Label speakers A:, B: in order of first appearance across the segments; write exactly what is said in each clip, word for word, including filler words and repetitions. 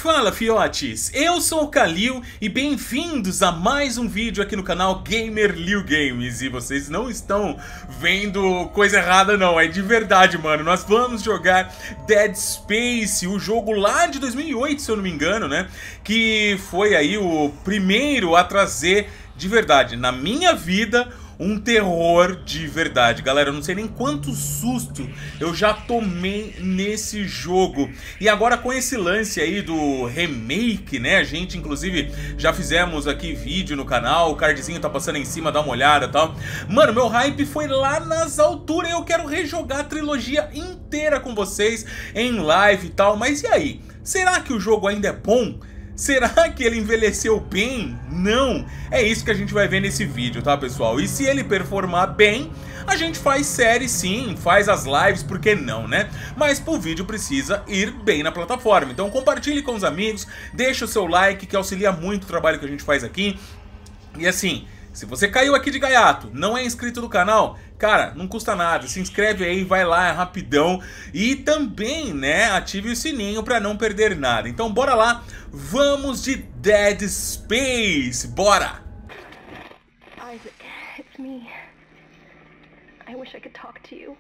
A: Fala, fiotes! Eu sou o Kalil e bem-vindos a mais um vídeo aqui no canal Gamer Liu Games. E vocês não estão vendo coisa errada não, é de verdade, mano. Nós vamos jogar Dead Space, o jogo lá de dois mil e oito, se eu não me engano, né? Que foi aí o primeiro a trazer, de verdade, na minha vida, um terror de verdade. Galera, eu não sei nem quanto susto eu já tomei nesse jogo. E agora com esse lance aí do remake, né? A gente, inclusive, já fizemos aqui vídeo no canal. O cardzinho tá passando em cima, dá uma olhada e tal. Mano, meu hype foi lá nas alturas. Eu quero rejogar a trilogia inteira com vocês em live e tal. Mas e aí? Será que o jogo ainda é bom? Será que ele envelheceu bem? Não! É isso que a gente vai ver nesse vídeo, tá, pessoal? E se ele performar bem, a gente faz série sim, faz as lives, por que não, né? Mas pro vídeo precisa ir bem na plataforma. Então compartilhe com os amigos, deixa o seu like, que auxilia muito o trabalho que a gente faz aqui. E assim, se você caiu aqui de gaiato, não é inscrito no canal, cara, não custa nada, se inscreve aí, vai lá, é rapidão. E também, né, ative o sininho pra não perder nada. Então bora lá, vamos de Dead Space, bora!
B: Isaac, it's me. I wish I could talk to you.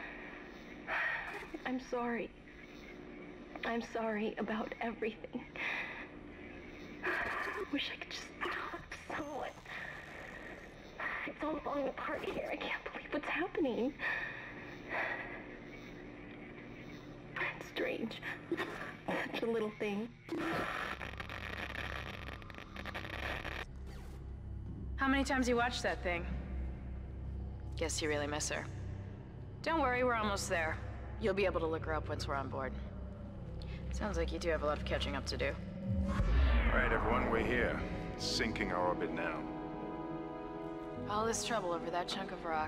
B: I'm sorry. I'm sorry about everything. I wish I could just talk to someone. It's all falling apart here. I can't believe what's happening. It's strange. Such a little thing.
C: How many times you watched that thing? Guess you really miss her. Don't worry, we're almost there. You'll be able to look her up once we're on board. Sounds like you do have a lot of catching up to do.
D: All right, everyone, we're here. Sinking our orbit now.
C: All this trouble over that chunk of rock.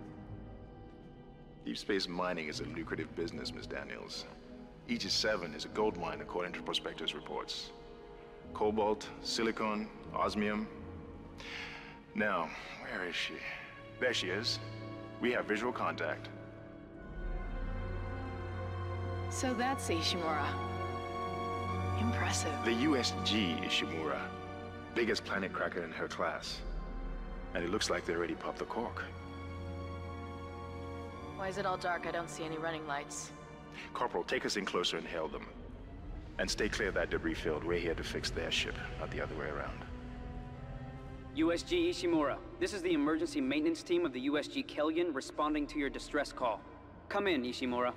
D: Deep space mining is a lucrative business, Miss Daniels. Aegis seven is a gold mine according to prospectors' reports. Cobalt, silicon, osmium. Now, where is she? There she is. We have visual contact.
C: So that's Ishimura. Impressive.
D: The U S G Ishimura. Biggest planet cracker in her class. And it looks like they already popped the cork.
C: Why is it all dark? I don't see any running lights.
D: Corporal, take us in closer and hail them. And stay clear of that debris field. We're here to fix their ship, not the other way around.
E: U S G Ishimura, this is the emergency maintenance team of the U S G Kellion responding to your distress call. Come in, Ishimura.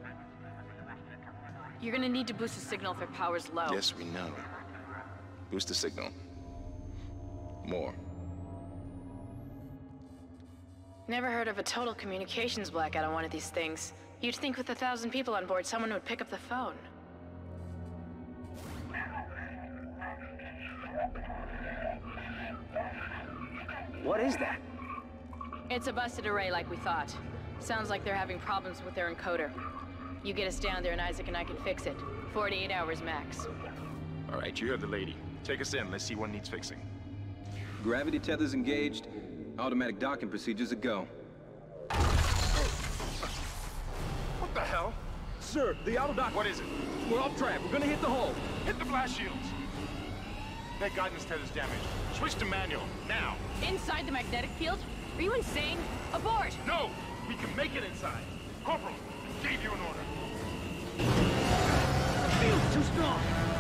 C: You're gonna need to boost the signal if their power's low.
D: Yes, we know. Boost the signal. More.
C: Never heard of a total communications blackout on one of these things. You'd think with a thousand people on board, someone would pick up the phone.
E: What is that?
C: It's a busted array like we thought. Sounds like they're having problems with their encoder. You get us down there and Isaac and I can fix it. forty-eight hours max.
D: All right, you heard the lady. Take us in. Let's see what needs fixing.
F: Gravity tethers engaged. Automatic docking procedures a go.
D: What the hell?
G: Sir, the auto dock.
D: What is it?
G: We're off track. We're gonna hit the hull.
D: Hit the blast shields. That guidance tether's damaged. Switch to manual, now.
C: Inside the magnetic field? Are you insane? Abort!
D: No! We can make it inside. Corporal, gave you an order.
G: The field's too strong.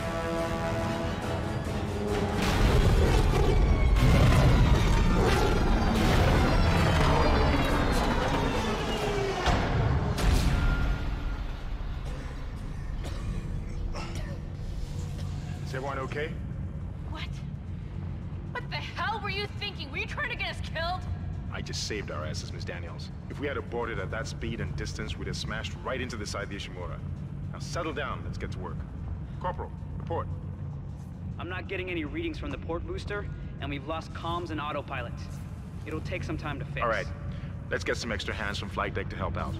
D: Is everyone okay?
C: What? What the hell were you thinking? Were you trying to get us killed?
D: I just saved our asses, Miss Daniels. If we had aborted at that speed and distance, we'd have smashed right into the side of the Ishimura. Now settle down, let's get to work. Corporal, report.
E: I'm not getting any readings from the port booster, and we've lost comms and autopilot. It'll take some time to fix.
D: All right, let's get some extra hands from flight deck to help out.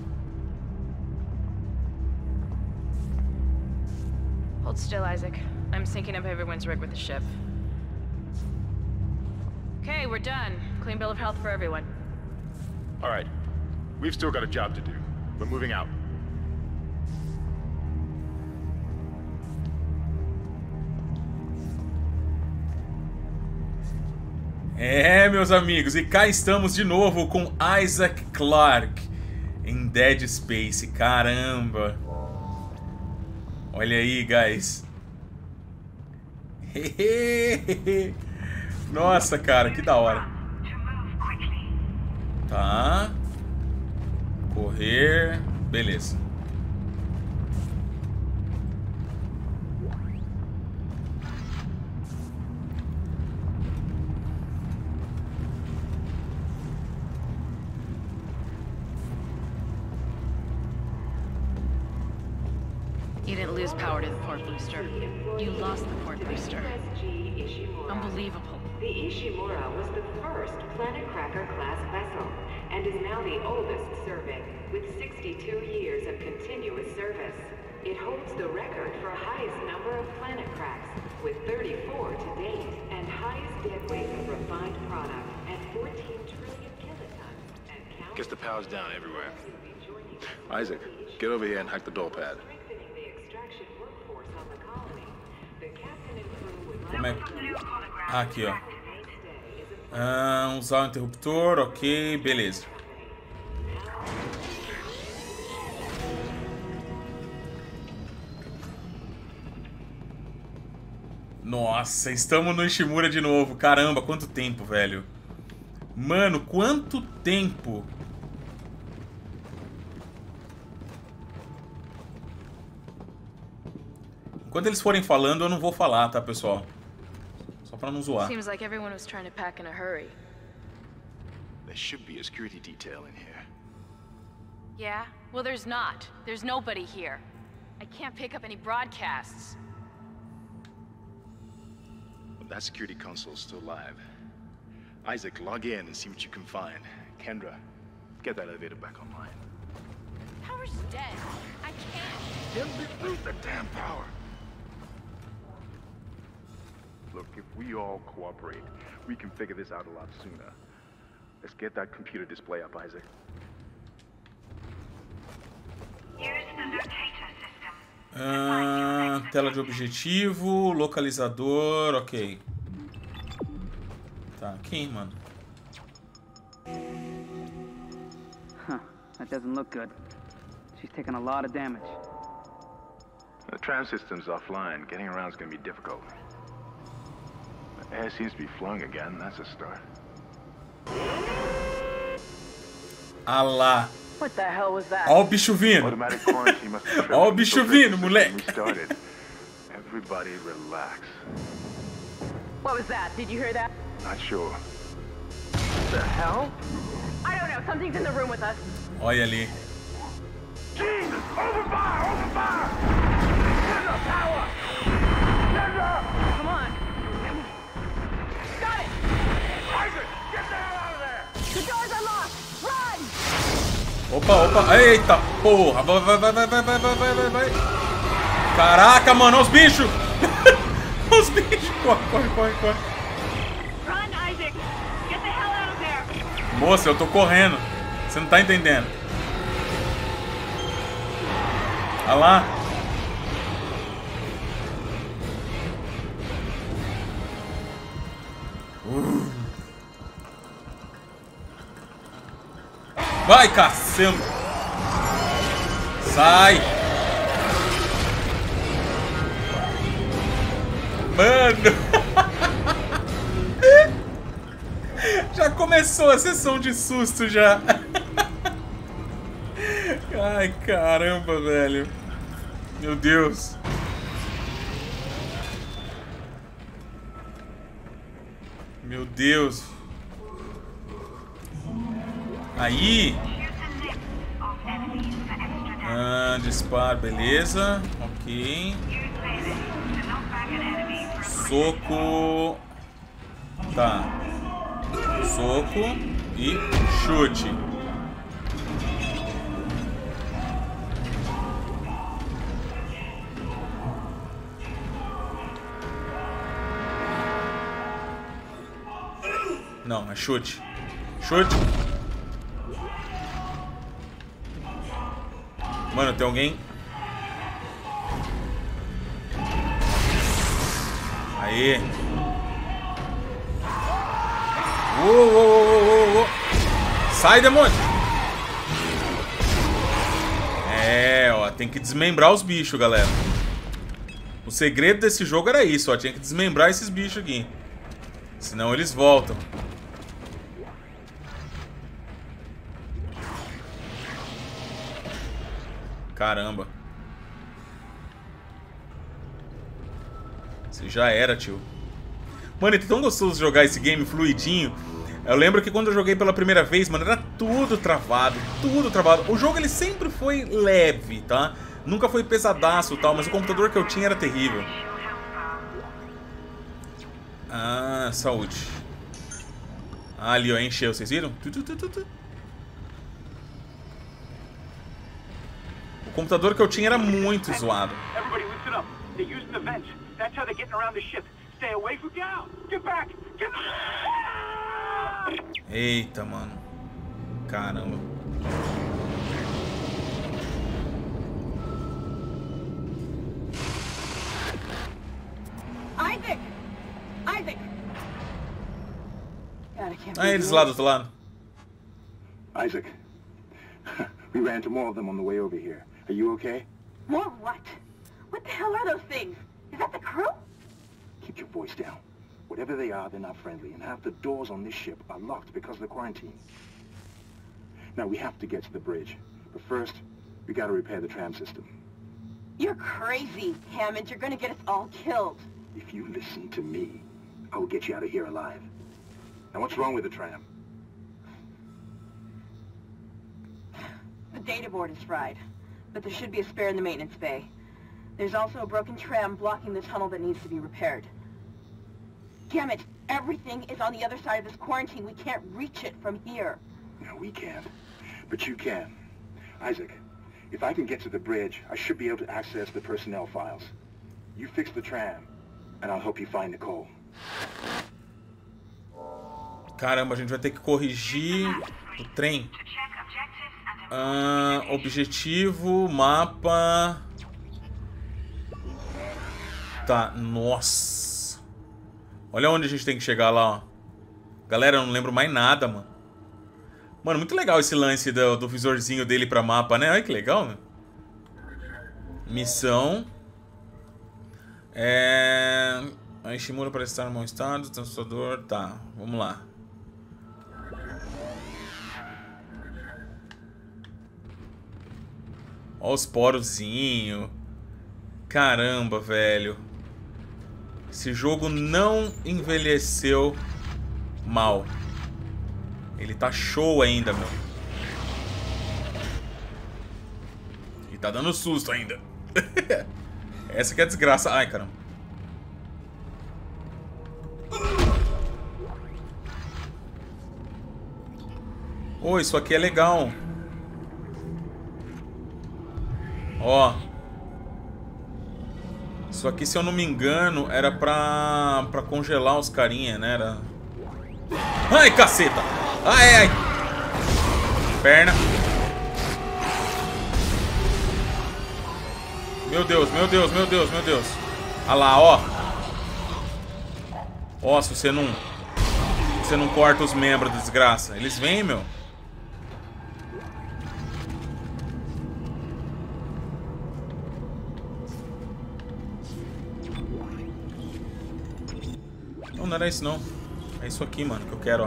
C: Hold still, Isaac. I'm syncing up everyone's rig with the ship. Okay, we're done. Clean bill of health for everyone.
D: All right, we've still got a job to do. We're moving out.
A: É, meus amigos, e cá estamos de novo com Isaac Clarke em Dead Space. Caramba! Olha aí, guys. Nossa, cara, que da hora. Tá. Correr. Beleza.
C: You didn't lose power to the port booster. You lost the port booster. Unbelievable.
H: The Ishimura was the first Planet Cracker class vessel, and is now the oldest serving, with sixty-two years of continuous service. It holds the record for highest number of planet cracks, with thirty-four to date, and highest dead weight of refined product at fourteen trillion kilotons. And count.
D: Guess the power's down everywhere. Isaac, get over here and hack the door pad.
A: Como é que... Ah, aqui, ó. Ah, usar o interruptor, ok, beleza. Nossa, estamos no Ishimura de novo. Caramba, quanto tempo, velho. Mano, quanto tempo. Enquanto eles forem falando, eu não vou falar, tá, pessoal? Só pra não zoar.
C: Seems like everyone was trying to pack in a hurry.
D: There should be a security detail in here.
C: Yeah? Well, there's not. There's nobody here. I can't pick up any broadcasts.
D: Well, that security console's still live. Isaac, log in and see what you can find. Kendra, get that elevator back online.
C: Power's dead. I can't.
D: Where's the damn power? Look, if we all cooperate, we can figure this out a lot sooner. Let's get that computer display up, Isaac.
A: Ah, tela de objetivo, localizador, ok. Tá, aqui, mano.
E: Huh, that doesn't look good. She's taken a lot of damage.
D: The tram system's offline. Getting around's gonna be difficult. The air seems to be flowing again. That's a start.
A: Ah lá.
H: What the hell was that?
A: Ó o bicho vindo.
D: Automatic quarantine must have
A: Ó o bicho vindo, moleque.
D: Restarted. Everybody relax.
H: What was that? Did you hear that?
D: Not sure.
H: What the hell? I don't know. Something's in the room with us.
A: Olha ali.
D: Jesus! Open fire! Open fire! Get the power!
H: Come on. Got it!
D: Isaac! Get the hell out of there!
H: The doors are locked! Run!
A: Opa, opa. Eita, porra. Vai, vai, vai, vai, vai, vai, vai, vai, vai. Caraca, mano. Olha os bichos. Os bichos. Corre, corre, corre, corre.
H: Run, Isaac! Get the hell out of there!
A: Moça, eu tô correndo. Você não tá entendendo. Olha lá. Uh. Vai, cacete. Sai. Mano. Já começou a sessão de susto já. Ai, caramba, velho. Meu Deus. Meu Deus. Aí. Ah, disparo, beleza. Ok. Soco. Tá. Soco e chute. Não, é chute. Chute. Mano, tem alguém? Aê. Uou, uou, uou, uou, uou. Sai, demônio! É, ó, tem que desmembrar os bichos, galera. O segredo desse jogo era isso, ó. Tinha que desmembrar esses bichos aqui. Senão eles voltam. Caramba. Você já era, tio. Mano, é tão gostoso jogar esse game fluidinho. Eu lembro que quando eu joguei pela primeira vez, mano, era tudo travado, tudo travado. O jogo, ele sempre foi leve, tá? Nunca foi pesadaço e tal, mas o computador que eu tinha era terrível. Ah, saúde. Ah, ali, ó, encheu, vocês viram? Tu, tu, tu, tu, tu. O computador que eu tinha era muito zoado.
G: Everybody listen up. They're using the vents. That's how they're getting around the ship. Stay away from down. Get back. Get
A: Eita, mano. Caramba.
I: Isaac! Isaac! God, I can't
A: Ah, eles lá do outro lado.
J: Isaac, we ran into more of them on the way over here. Are you okay?
I: More what? What the hell are those things? Is that the crew?
J: Keep your voice down. Whatever they are, they're not friendly, and half the doors on this ship are locked because of the quarantine. Now, we have to get to the bridge, but first, we gotta repair the tram system.
I: You're crazy, Hammond. You're gonna get us all killed.
J: If you listen to me, I will get you out of here alive. Now, what's wrong with the tram?
I: The data board is fried, but there should be a spare in the maintenance bay. There's also a broken tram blocking the tunnel that needs to be repaired. Damn it! Everything is on the other side of this quarantine. We can't reach it from here.
J: No, we can't. But you can. Isaac, if I can get to the bridge, I should be able to access the personnel files. You fix the tram, and I'll help you find Nicole.
A: Caramba, a gente vai ter que corrigir o trem. Ah, objetivo, mapa... Tá, nossa. Olha onde a gente tem que chegar lá, ó. Galera, eu não lembro mais nada, mano. Mano, muito legal esse lance do, do visorzinho dele pra mapa, né? Olha que legal, meu. Missão. É... A Ishimura parece estar no mau estado. Transportador. Tá, vamos lá. Olha os porozinhos. Caramba, velho. Esse jogo não envelheceu mal. Ele tá show ainda, meu. E tá dando susto ainda. Essa que é a desgraça. Ai, caramba. Oh, isso aqui é legal. Ó. Isso aqui, se eu não me engano, era pra, pra congelar os carinha, né? Era... Ai, caceta! Ai, ai! Perna. Meu Deus, meu Deus, meu Deus, meu Deus. Olha lá, ó. Ó, se você não... Se você não corta os membros da desgraça. Eles vêm, meu. Não, não era isso não. É isso aqui, mano, que eu quero, ó.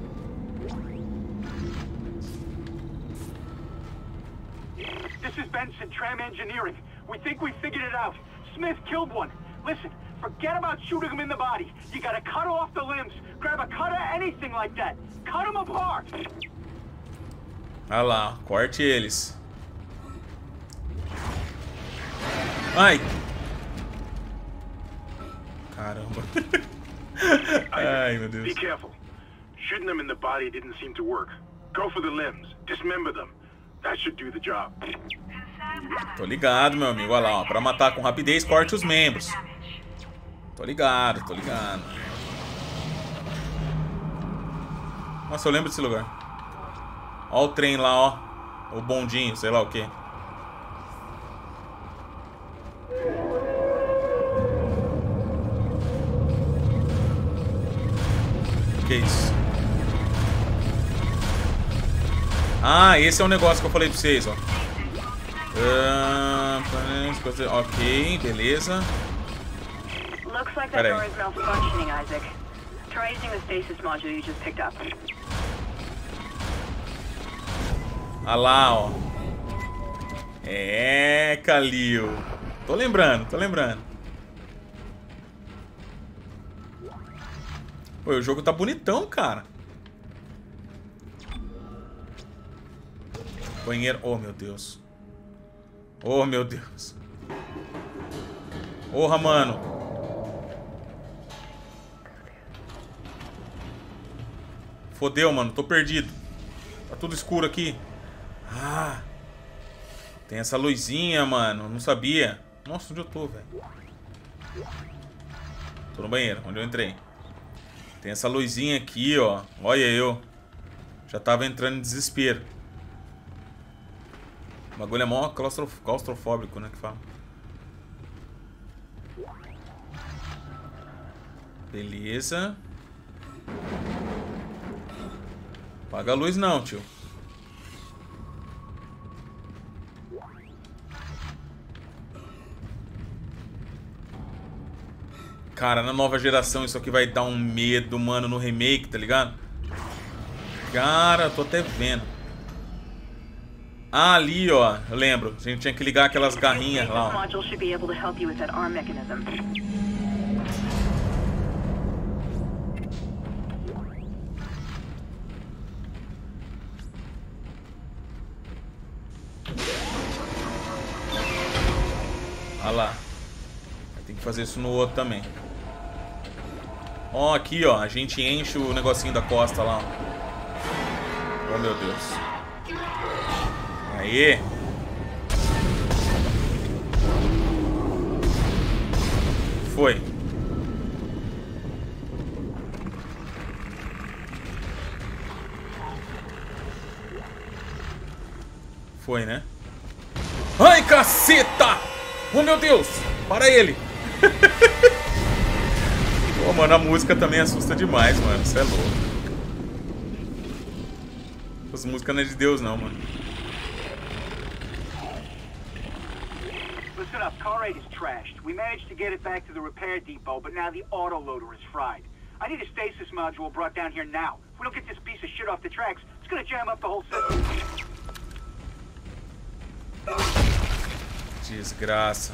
G: This is Benson, Tram Engineering. We think we figured it out. Smith killed one. Listen, forget about shooting him in the body. You gotta cut off the limbs. Grab a cutter, anything like that. Cut them apart.
A: Olha lá, corte eles. Ai. Caramba. Ai, meu Deus.
D: Be careful. Shooting them in the body didn't seem to work. Go for the limbs. Dismember them. That should do the job.
A: Tô ligado, meu amigo. Olha lá, ó. Pra matar com rapidez, corte os membros. Tô ligado, tô ligado. Nossa, eu lembro desse lugar. Ó o trem lá, ó. O bondinho, sei lá o que. Que isso? Ah, esse é o negócio que eu falei pra vocês, ó. Uh, ok, beleza.
I: Looks like that
A: Pera
I: door
A: aí.
I: is malfunctioning, Isaac. Try using the stasis module you just picked up.
A: Ah lá, ó. É, Kalil. Tô lembrando, tô lembrando. Pô, o jogo tá bonitão, cara. Banheiro. Oh, meu Deus. Oh, meu Deus. Porra, mano. Fodeu, mano. Tô perdido. Tá tudo escuro aqui. Ah. Tem essa luzinha, mano. Não sabia. Nossa, onde eu tô, velho? Tô no banheiro, onde eu entrei. Tem essa luzinha aqui, ó. Olha eu. Já tava entrando em desespero. O bagulho é mó claustrof... claustrofóbico, né? Que fala. Beleza. Apaga a luz não, tio. Cara, na nova geração isso aqui vai dar um medo, mano, no remake, tá ligado? Cara, tô até vendo. Ah, ali, ó, eu lembro. A gente tinha que ligar aquelas garrinhas lá, ó. Ah lá. Tem que fazer isso no outro também. Ó, aqui, ó. A gente enche o negocinho da costa lá, ó. Oh, meu Deus. Aí. Foi. Foi, né? Ai, caceta! Oh, meu Deus! Para ele! Pô, mano, a música também assusta demais, mano. Isso é louco. Essa música não é de Deus, não, mano.
G: Listen up, car eight is trashed. We managed to get it back to the repair depot, but now the autoloader is fried. I need a stasis module brought down here now. If we don't get this piece of shit off the tracks, it's gonna jam up the whole system.
A: Desgraça.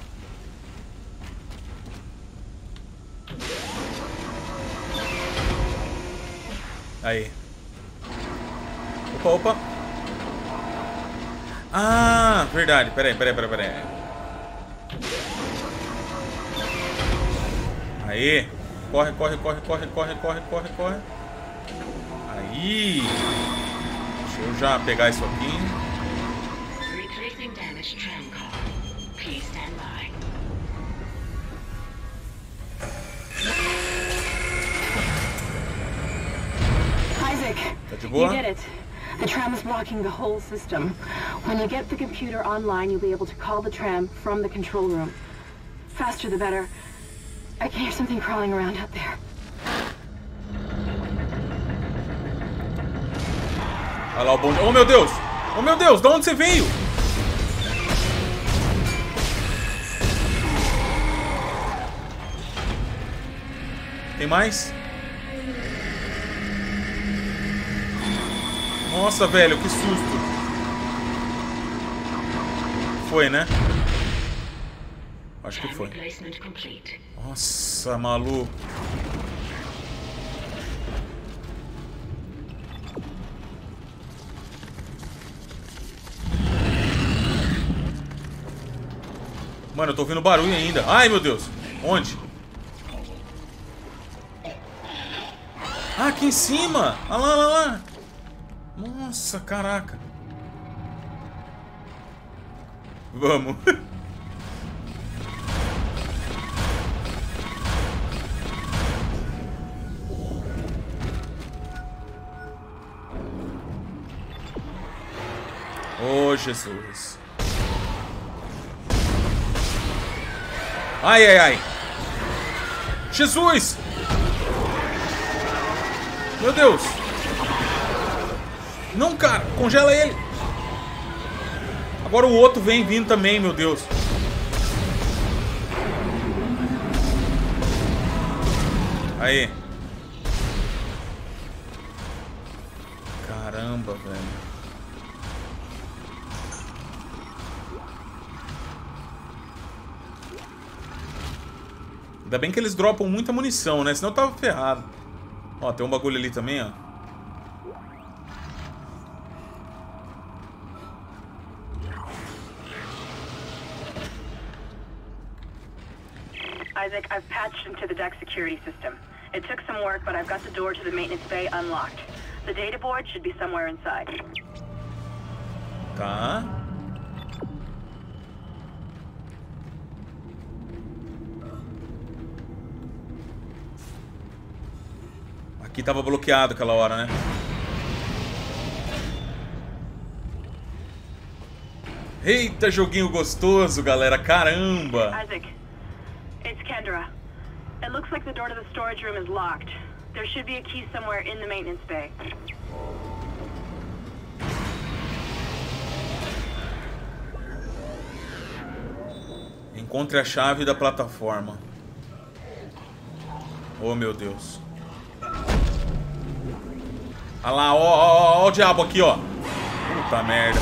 A: Aí. Opa, opa. Ah, verdade. Peraí, peraí, peraí, peraí. Aí. Corre, corre, corre, corre, corre, corre, corre, corre. Aí. Deixa eu já pegar isso aqui.
H: Replacing damaged tram car. Please stand by.
I: Isaac,
A: Tá de boa?
I: you did it. The tram is blocking the whole system. When you get the computer online, you'll be able to call the tram from the control room. Faster the better. I can hear something crawling around out there.
A: Olha lá o bonde. Oh, meu Deus! Oh, meu Deus! De onde você veio? Tem mais? Nossa, velho, que susto. Foi, né? Acho que foi. Nossa, maluco. Mano, eu tô ouvindo barulho ainda. Ai, meu Deus. Onde? Ah, aqui em cima. Olha lá, olha lá. Nossa, caraca. Vamos. Oh, Jesus. Ai, ai, ai. Jesus! Meu Deus! Não, cara, congela ele. Agora o outro vem vindo também, meu Deus. Aí. Caramba, velho. Ainda bem que eles dropam muita munição, né? Senão eu tava ferrado. Ó, tem um bagulho ali também, ó.
I: Isaac, I've patched into the deck security system. It took some work, but I've got the door to the maintenance bay unlocked. The data board should be somewhere inside.
A: Tá. Aqui tava bloqueado aquela hora, né? Eita, joguinho gostoso, galera. Caramba!
I: Isaac, it's Kendra. It looks like the door to the storage room is locked. There should be a key somewhere in the maintenance bay.
A: Encontre a chave da plataforma. Oh, meu Deus. Olha lá, ó, ó, ó o diabo aqui, ó. Puta merda.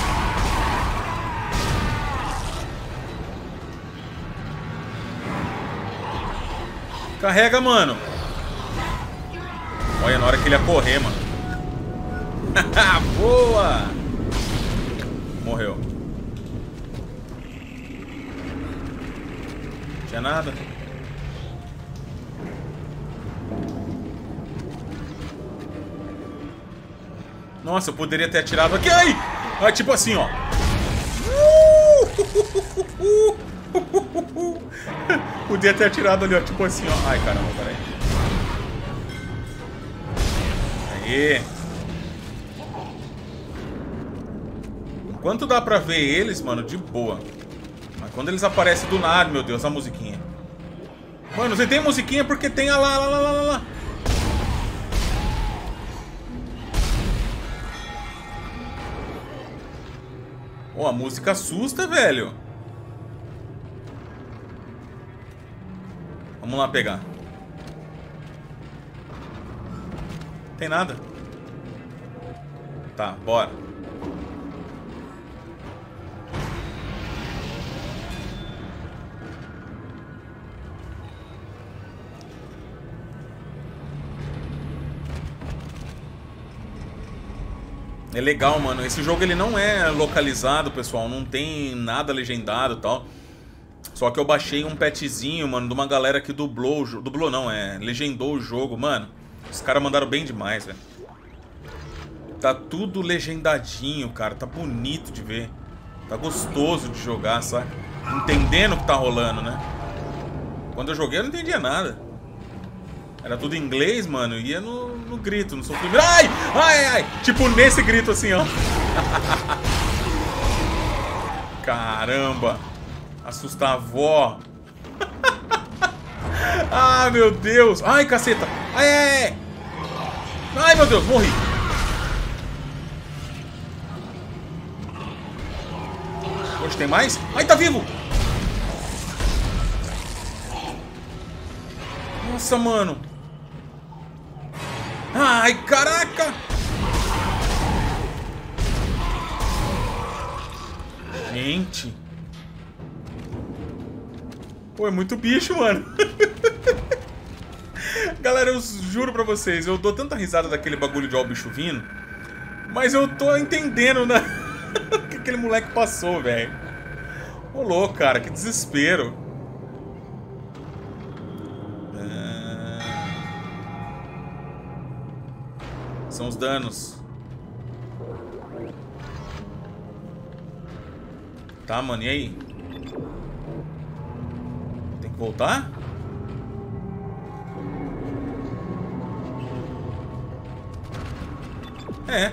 A: Carrega, mano. Olha, na hora que ele ia correr, mano. Boa! Morreu. Não tinha nada. Nossa, eu poderia ter atirado aqui. Ai! Ah, tipo assim, ó. Podia ter atirado ali, ó. Tipo assim, ó. Ai, caramba, peraí. Aê. Enquanto dá pra ver eles, mano, de boa. Mas quando eles aparecem do nada, meu Deus, a musiquinha. Mano, você tem musiquinha porque tem a lá, lá, lá, lá, lá. Oh, a música assusta, velho. Vamos lá pegar. Tem nada. Tá, bora. É legal, mano. Esse jogo ele não é localizado, pessoal. Não tem nada legendado e tal. Só que eu baixei um patchzinho, mano, de uma galera que dublou o jogo. Dublou não, é. Legendou o jogo, mano. Os caras mandaram bem demais, velho. Tá tudo legendadinho, cara. Tá bonito de ver. Tá gostoso de jogar, sabe? Entendendo o que tá rolando, né? Quando eu joguei eu não entendia nada. Era tudo em inglês, mano. Ia no, no grito, no sofrimento. Ai! Ai, ai! Tipo nesse grito assim, ó. Caramba! Assustar a avó. Ah, meu Deus! Ai, caceta! Ai, ai, ai! Ai, meu Deus, morri! Hoje tem mais? Ai, tá vivo! Nossa, mano! Ai, caraca! Gente! Pô, é muito bicho, mano. Galera, eu juro pra vocês, eu dou tanta risada daquele bagulho de ó o bicho vindo, mas eu tô entendendo, né? O que aquele moleque passou, velho. Ô, louco, cara, que desespero. São os danos. Tá, mano, e aí? Tem que voltar? É.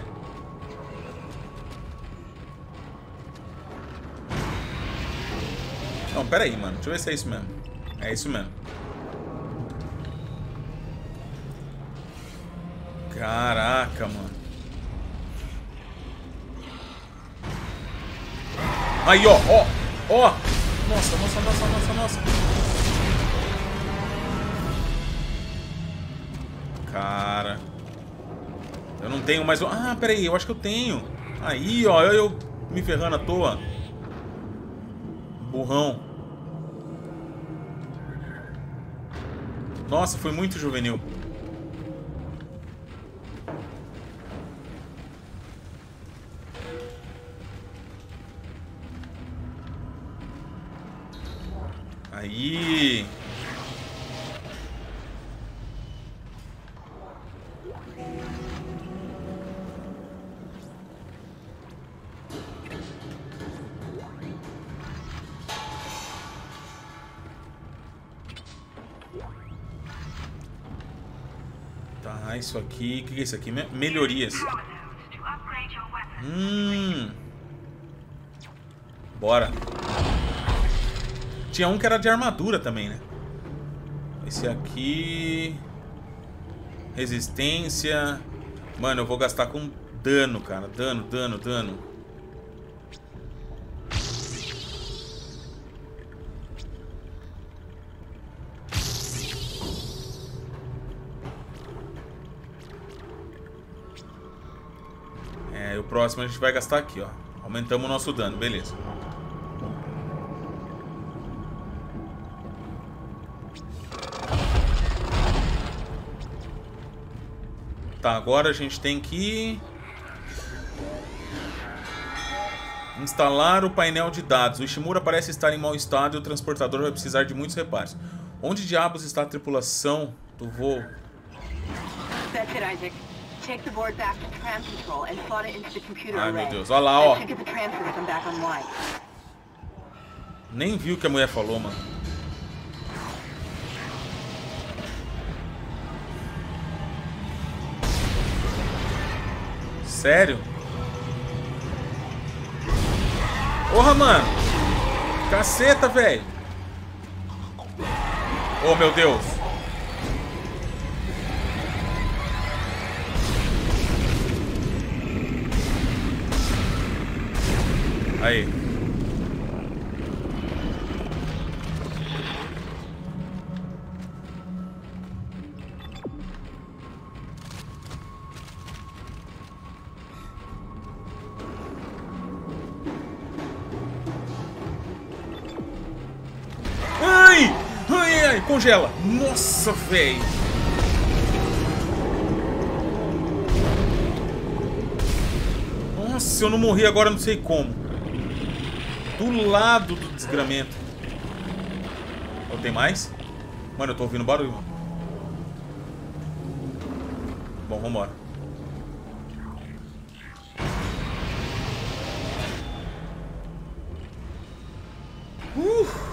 A: Não, pera aí, mano. Deixa eu ver se é isso mesmo. É isso mesmo. Caraca, mano. Aí, ó, ó, ó. Nossa, nossa, nossa, nossa, nossa. Cara. Eu não tenho mais... Ah, peraí, eu acho que eu tenho. Aí, ó, eu, eu me ferrando à toa. Burrão. Nossa, foi muito juvenil. Aí. Tá, isso aqui... O que é isso aqui? Me- melhorias. Hum. Bora. Tinha um que era de armadura também, né? Esse aqui... Resistência... Mano, eu vou gastar com dano, cara. Dano, dano, dano. É, o próximo a gente vai gastar aqui, ó. Aumentamos o nosso dano, beleza. Tá, agora a gente tem que instalar o painel de dados. O Ishimura parece estar em mau estado e o transportador vai precisar de muitos reparos. Onde diabos está a tripulação do voo?
I: That's it, Isaac. Take the board back to tram control and slot it into the computer
A: Ai,
I: array.
A: meu Deus, olha lá, ó.
I: That should get the transfer to come back online.
A: Nem vi o que a mulher falou, mano. Sério? Porra, mano. Caceta, velho. Oh, meu Deus. Aí. Ai! Ai, ai, congela. Nossa, velho. Nossa, eu não morri agora, não sei como. Do lado do desgramento. Oh, tem mais? Mano, eu tô ouvindo barulho, mano. Bom, vambora. Uh!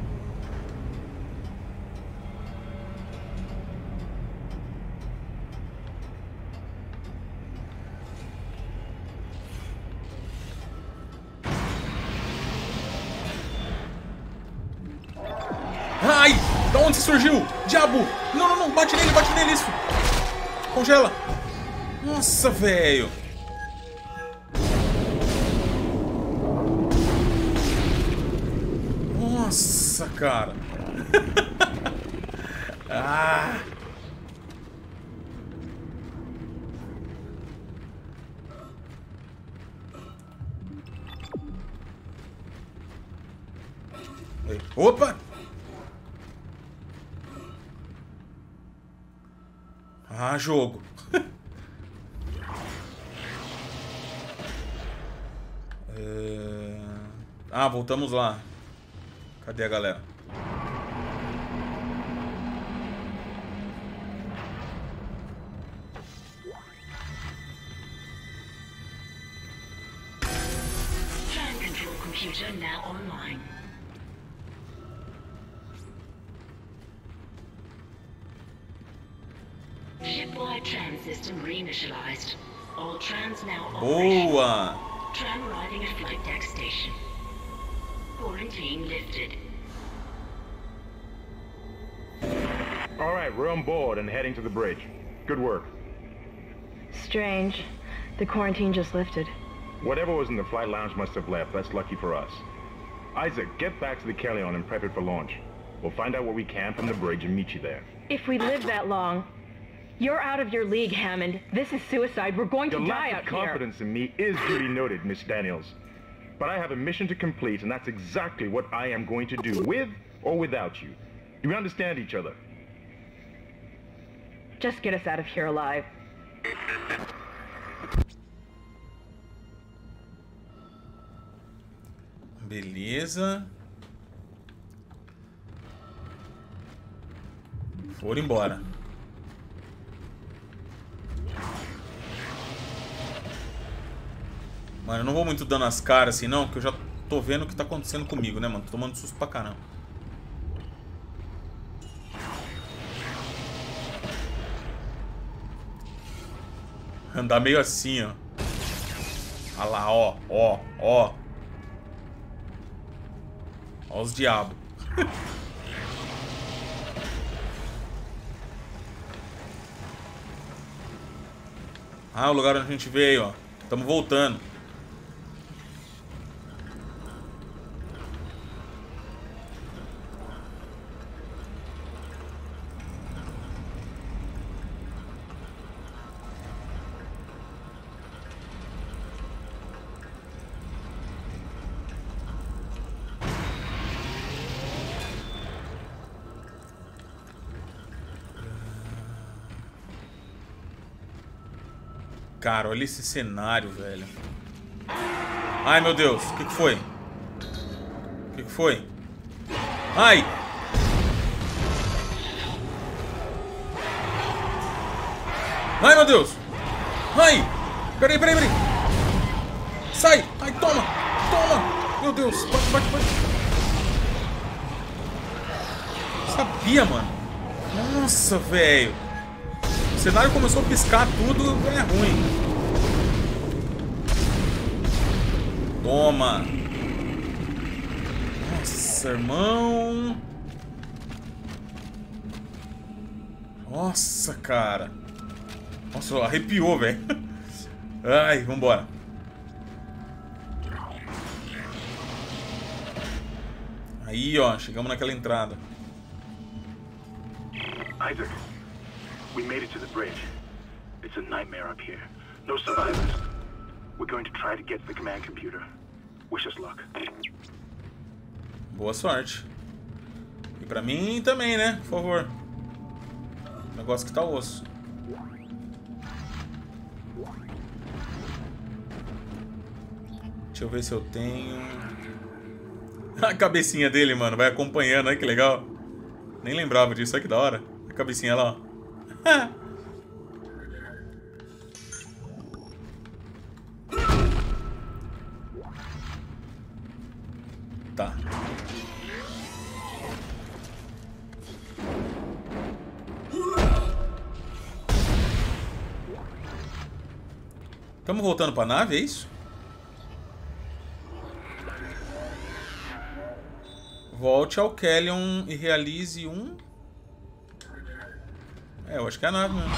A: Ai! Da onde você surgiu? Diabo! Não, não, não! Bate nele, bate nele, isso! Congela! Nossa, velho! Nossa, cara! Ah! Opa! Ah, jogo. é... Ah, voltamos lá. Cadê a galera?
K: Tram control computer now online. Shipwide tram system reinitialized. All trams now operational.
A: Boa!
K: Tram arriving at flight deck station. Quarantine lifted.
J: All right, we're on board and heading to the bridge. Good work.
L: Strange. The quarantine just lifted.
J: Whatever was in the flight lounge must have left. That's lucky for us. Isaac, get back to the Kellion and prep it for launch. We'll find out what we can from the bridge and meet you there.
L: If we live that long, you're out of your league, Hammond. This is suicide. We're going to
J: Your
L: die
J: lack
L: out
J: of
L: here.
J: confidence in me is duly noted, Miss Daniels. But I have a mission to complete, and that's exactly what I am going to do, with or without you. Do we understand each other?
L: Just get us out of here alive.
A: Beleza. Foram embora. Mano, eu não vou muito dando as caras assim não, porque eu já tô vendo o que tá acontecendo comigo, né, mano? Tô tomando susto pra caramba. Andar meio assim, ó. Olha lá, ó, ó, ó. Ó os diabos. Ah, o lugar onde a gente veio, ó. Estamos voltando. Cara, olha esse cenário, velho. Ai, meu Deus. O que que foi? O que que foi? Ai! Ai, meu Deus! Ai! Peraí, peraí, peraí! Sai! Ai, toma! Toma! Meu Deus! Bate, bate, bate! Sabia, mano! Nossa, velho! O cenário começou a piscar tudo, é ruim. Toma. Nossa, irmão. Nossa, cara. Nossa, arrepiou, velho. Ai, vambora. Aí, ó, chegamos naquela entrada.
J: Isaac. We made it to the bridge. It's a nightmare up here. No survivors. We're going to try to get to the command computer. Wish us luck.
A: Boa sorte. E pra mim também, né? Por favor. O negócio que tá osso. Deixa eu ver se eu tenho... A cabecinha dele, mano. Vai acompanhando. Olha que legal. Nem lembrava disso. Olha que da hora. A cabecinha lá, ó. Tá. Estamos voltando para a nave, é isso? Volte ao Kellion e realize um... É, eu acho que é a nave mesmo.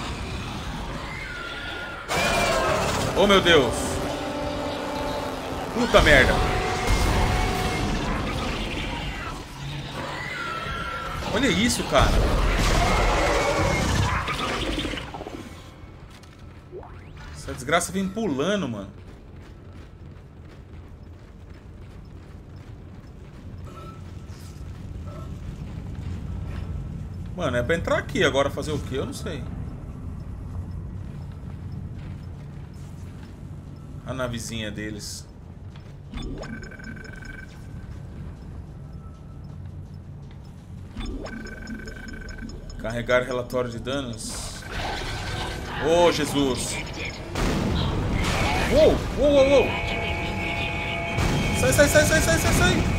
A: Oh, meu Deus. Puta merda. Olha isso, cara. Essa desgraça vem pulando, mano. Mano, é pra entrar aqui agora, fazer o quê? Eu não sei. A navezinha deles. Carregar relatório de danos. Oh, Jesus. Uou, uou, uou, uou. Sai, sai, sai, sai, sai, sai, sai.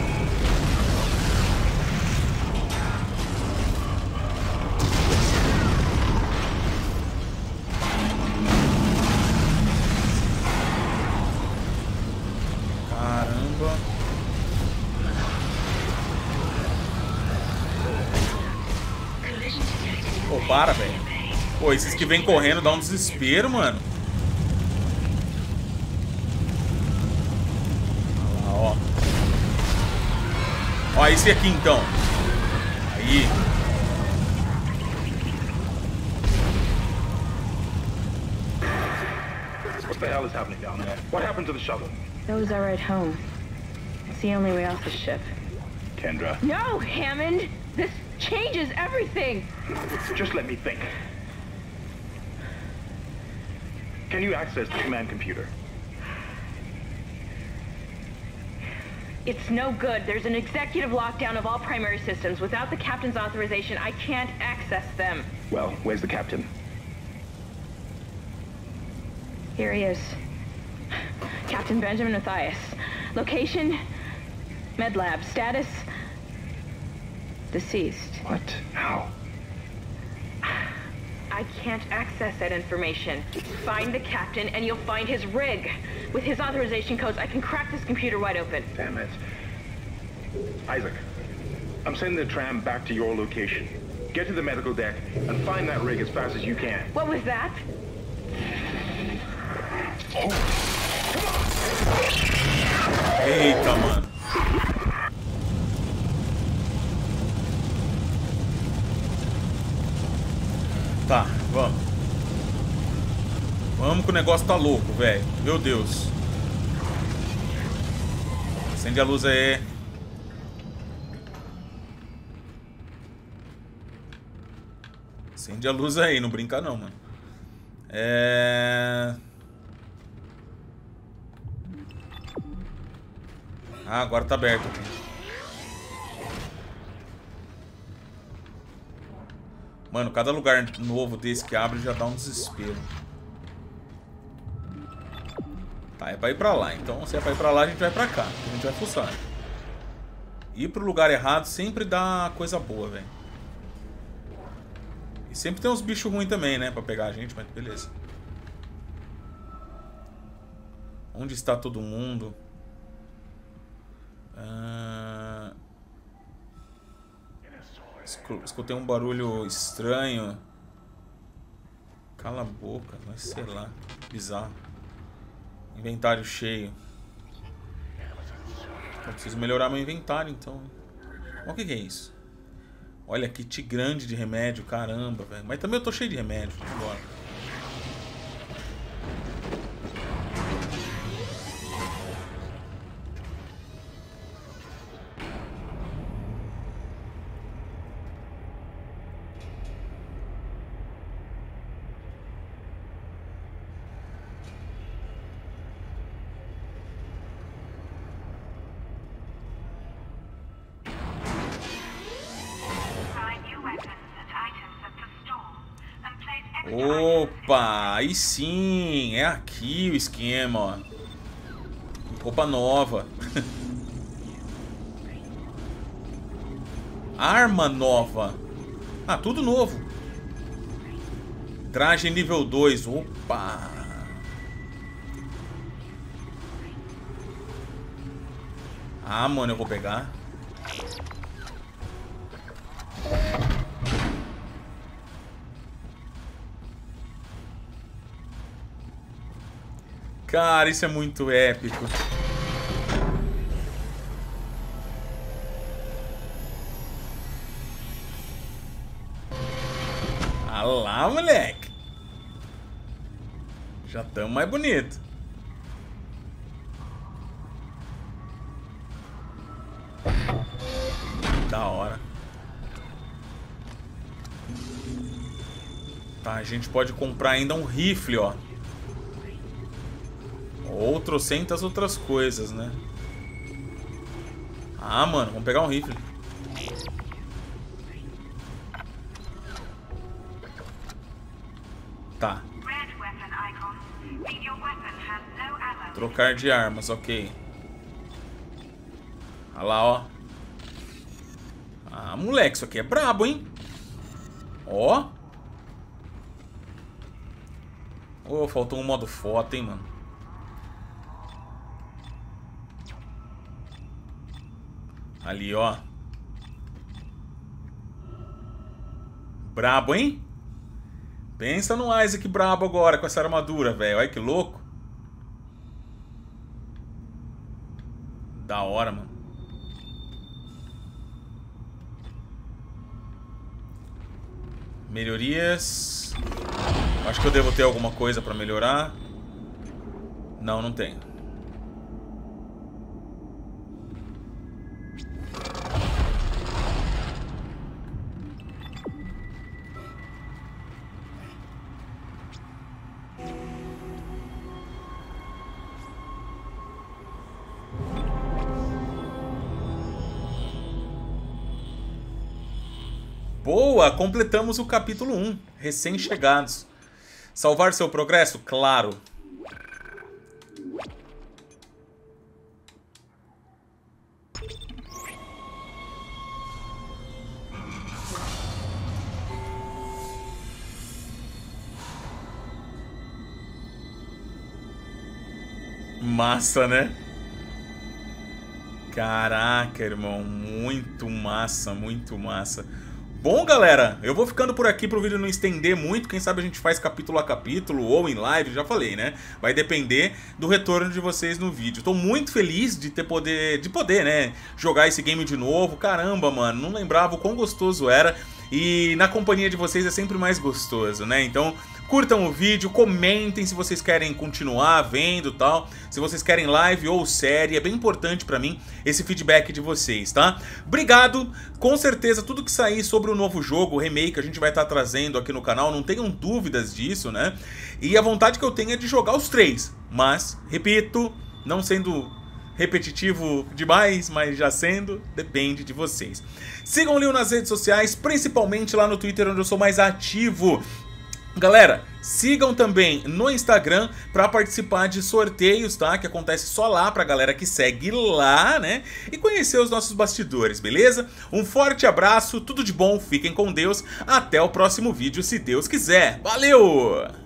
A: Para, velho. Pô, esses que vêm correndo dá um desespero, mano. Olha lá, ó. Ó, esse aqui então. Aí.
J: What the hell is happening down there? What happened to the shuttle?
L: That was our ride home. It's the only way off the ship.
J: Kendra.
L: No, Hammond! This changes everything!
J: Just let me think. Can you access the command computer?
L: It's no good. There's an executive lockdown of all primary systems. Without the captain's authorization, I can't access them.
J: Well, where's the captain?
L: Here he is. Captain Benjamin Mathias. Location, Med Lab. Status, deceased.
J: What? How?
L: I can't access that information. Find the captain and you'll find his rig. With his authorization codes, I can crack this computer wide open.
J: Damn it. Isaac, I'm sending the tram back to your location. Get to the medical deck and find that rig as fast as you can.
L: What was that?
J: Oh.
A: Eita, mano. Tá, vamos. Vamos que o negócio tá louco, velho. Meu Deus. Acende a luz aí. Acende a luz aí, não brinca não, mano. É... Ah, agora tá aberto aqui. Mano, cada lugar novo desse que abre já dá um desespero. Tá, é pra ir pra lá. Então, se é pra ir pra lá, a gente vai pra cá. A gente vai fuçar. Ir pro lugar errado sempre dá coisa boa, velho. E sempre tem uns bichos ruins também, né? Pra pegar a gente, mas beleza. Onde está todo mundo? Ah... Escutei um barulho estranho. Cala a boca, mas sei lá. Bizarro. Inventário cheio. Eu preciso melhorar meu inventário, então. O que que é isso? Olha, kit grande de remédio. Caramba, velho. Mas também eu tô cheio de remédio. Vamos embora. Opa, aí sim, é aqui o esquema, ó. Roupa nova. Arma nova. Ah, tudo novo. Traje nível dois, opa. Ah, mano, eu vou pegar. Cara, isso é muito épico. Ah lá, moleque. Já tamo mais bonito. Da hora. Tá, a gente pode comprar ainda um rifle, ó. Ou trocentas outras coisas, né? Ah, mano, vamos pegar um rifle. Tá. Trocar de armas, ok. Olha lá, ó. Ah, moleque, isso aqui é brabo, hein? Ó. Oh, faltou um modo foto, hein, mano. Ali, ó. Brabo, hein? Pensa no Isaac brabo agora com essa armadura, velho. Olha que louco. Da hora, mano. Melhorias. Acho que eu devo ter alguma coisa pra melhorar. Não, não tenho. Boa, completamos o capítulo um, recém-chegados. Salvar seu progresso? Claro. Massa, né? Caraca, irmão, muito massa, muito massa. Bom, galera, eu vou ficando por aqui pro vídeo não estender muito. Quem sabe a gente faz capítulo a capítulo ou em live, já falei, né? Vai depender do retorno de vocês no vídeo. Tô muito feliz de ter poder, de poder, né, jogar esse game de novo. Caramba, mano, não lembrava o quão gostoso era. E na companhia de vocês é sempre mais gostoso, né? Então, curtam o vídeo, comentem se vocês querem continuar vendo e tal. Se vocês querem live ou série, é bem importante pra mim esse feedback de vocês, tá? Obrigado, com certeza tudo que sair sobre o novo jogo, o remake, a gente vai estar trazendo aqui no canal, não tenham dúvidas disso, né? E a vontade que eu tenho é de jogar os três, mas, repito, não sendo repetitivo demais, mas já sendo, depende de vocês. Sigam o Leo nas redes sociais, principalmente lá no Twitter, onde eu sou mais ativo. Galera, sigam também no Instagram para participar de sorteios, tá? Que acontece só lá pra galera que segue lá, né? E conhecer os nossos bastidores, beleza? Um forte abraço, tudo de bom, fiquem com Deus. Até o próximo vídeo, se Deus quiser. Valeu!